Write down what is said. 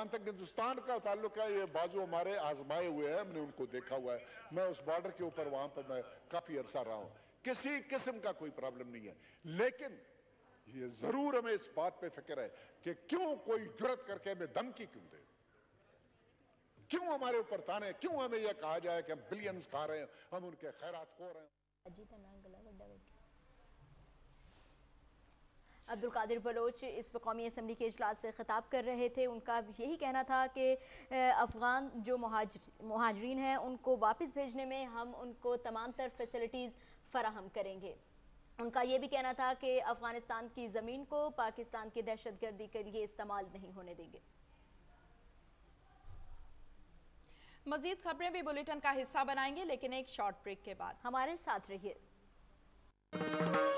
जहां तक हिंदुस्तान का ताल्लुक है, ये बाजू हमारे आजमाए हुए हैं, हमने उनको देखा हुआ है। मैं उस बॉर्डर के ऊपर वहां पर मैं काफी अरसा रहा हूं, किसी किस्म का कोई प्रॉब्लम नहीं है। लेकिन ये जरूर हमें इस बात पे फिक्र है कि क्यों कोई जुर्रत करके हमें धमकी क्यों दे, क्यों हमारे ऊपर ताने, क्यों हमें यह कहा जाए कि हम बिलियंस खा रहे हैं, हम उनके खैरात खो रहे हैं। अब्दुल कादिर बलोच इस कौमी असम्बली के इजलास से खिताब कर रहे थे। उनका यही कहना था कि अफ़गान जो मुहाजिरीन हैं उनको वापस भेजने में हम उनको तमाम तर फैसिलिटीज़ फ़राहम करेंगे। उनका ये भी कहना था कि अफ़गानिस्तान की ज़मीन को पाकिस्तान की दहशतगर्दी के लिए इस्तेमाल नहीं होने देंगे। मज़ीद खबरें भी बुलेटिन का हिस्सा बनाएंगे, लेकिन एक शॉर्ट ब्रेक के बाद। हमारे साथ रहिए।